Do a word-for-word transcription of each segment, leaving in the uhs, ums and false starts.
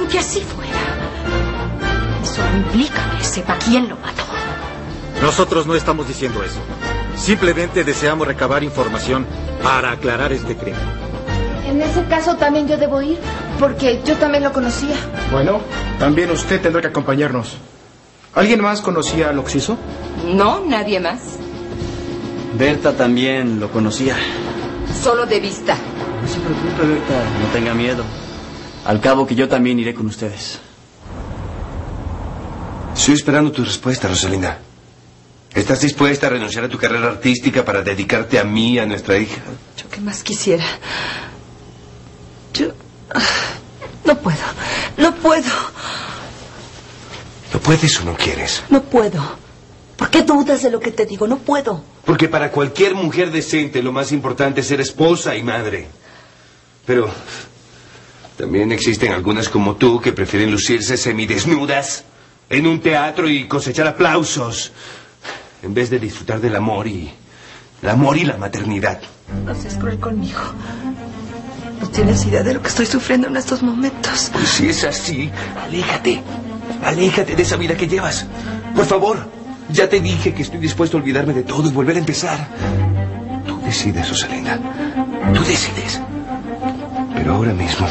Aunque así fuera, eso no implica que sepa quién lo mató. Nosotros no estamos diciendo eso. Simplemente deseamos recabar información para aclarar este crimen. En ese caso también yo debo ir, porque yo también lo conocía. Bueno, también usted tendrá que acompañarnos. ¿Alguien más conocía al occiso? No, nadie más. Berta también lo conocía. Solo de vista. No se preocupe, Berta, no tenga miedo. Al cabo que yo también iré con ustedes. Estoy esperando tu respuesta, Rosalinda. ¿Estás dispuesta a renunciar a tu carrera artística para dedicarte a mí y a nuestra hija? Yo qué más quisiera. Yo... No puedo. No puedo. ¿No puedes o no quieres? No puedo. ¿Por qué dudas de lo que te digo? No puedo. Porque para cualquier mujer decente lo más importante es ser esposa y madre. Pero también existen algunas como tú que prefieren lucirse semidesnudas en un teatro y cosechar aplausos en vez de disfrutar del amor y... el amor y la maternidad. No seas cruel conmigo. No tienes idea de lo que estoy sufriendo en estos momentos. Pues si es así, aléjate. Aléjate de esa vida que llevas. Por favor, ya te dije que estoy dispuesto a olvidarme de todo y volver a empezar. Tú decides, Rosalinda. Tú decides. Pero ahora mismo...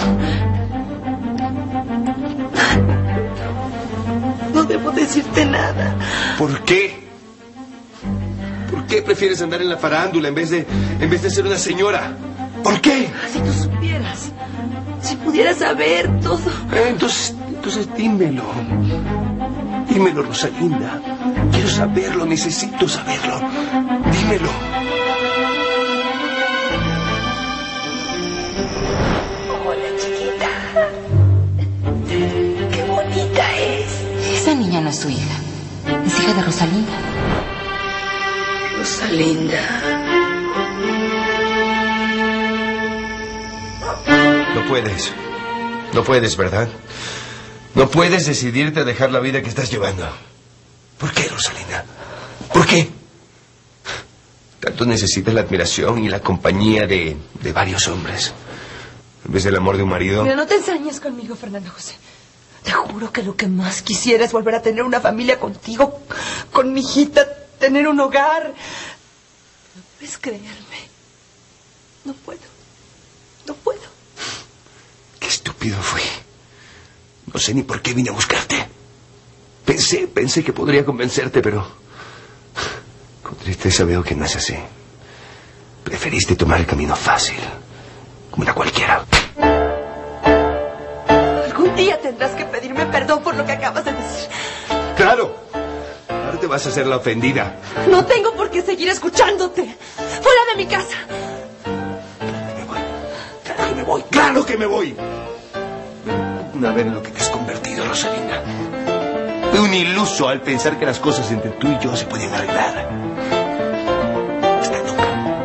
No debo decirte nada. ¿Por qué? ¿Por qué prefieres andar en la farándula en vez de, en vez de ser una señora? ¿Por qué? Si tú supieras, si pudieras saber todo. Eh, entonces, entonces dímelo. Dímelo, Rosalinda. Quiero saberlo, necesito saberlo. Dímelo. Hola, chiquita. Qué bonita es. Esa niña no es su hija. Es hija de Rosalinda. Rosalinda. No puedes. No puedes, ¿verdad? No puedes decidirte a dejar la vida que estás llevando. ¿Por qué, Rosalinda? ¿Por qué? Tanto necesitas la admiración y la compañía de, de varios hombres. En vez del amor de un marido. Mira, no te ensañes conmigo, Fernando José. Te juro que lo que más quisiera es volver a tener una familia contigo, con mi hijita, tener un hogar. ¿No puedes creerme? No puedo. No puedo. Qué estúpido fui. No sé ni por qué vine a buscarte. Pensé, pensé que podría convencerte, pero... con tristeza veo que no es así. Preferiste tomar el camino fácil, como una cualquiera. Algún día tendrás que pedirme perdón por lo que acabas de decir. ¡Claro! Ahora te vas a hacer la ofendida. No tengo por qué seguir escuchándote. ¡Fuera de mi casa! Me voy. Claro que me voy. ¡Claro que me voy! Una vez en lo que te has convertido, Rosalinda. Fui un iluso al pensar que las cosas entre tú y yo se podían arreglar. Hasta nunca.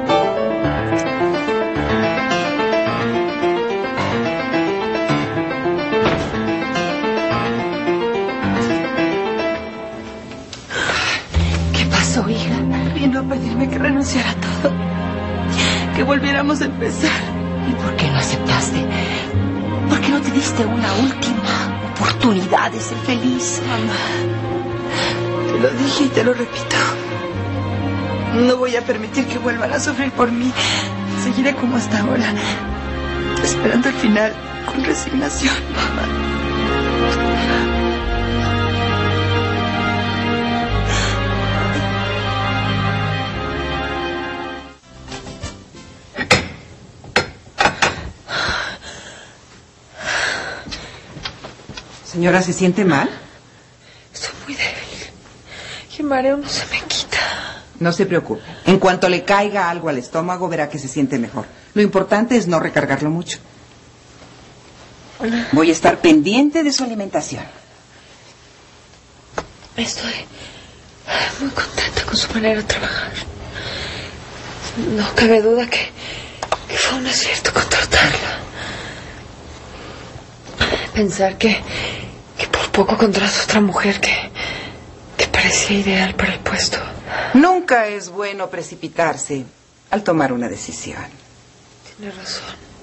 ¿Qué pasó, hija? Vino a pedirme que renunciara a todo. Que volviéramos a empezar. ¿Y por qué no aceptaste? ¿Por qué no te diste una última oportunidad de ser feliz? Mamá, te lo dije y te lo repito. No voy a permitir que vuelvan a sufrir por mí. Seguiré como hasta ahora, esperando el final con resignación, mamá. Señora, ¿se siente mal? Estoy muy débil. Y el mareo no se me quita. No se preocupe. En cuanto le caiga algo al estómago, verá que se siente mejor. Lo importante es no recargarlo mucho. Voy a estar pendiente de su alimentación. Estoy muy contenta con su manera de trabajar. No cabe duda que, que fue un acierto contratarla. Pensar que, que por poco contrató a otra mujer que, que parecía ideal para el puesto. Nunca es bueno precipitarse al tomar una decisión. Tiene razón.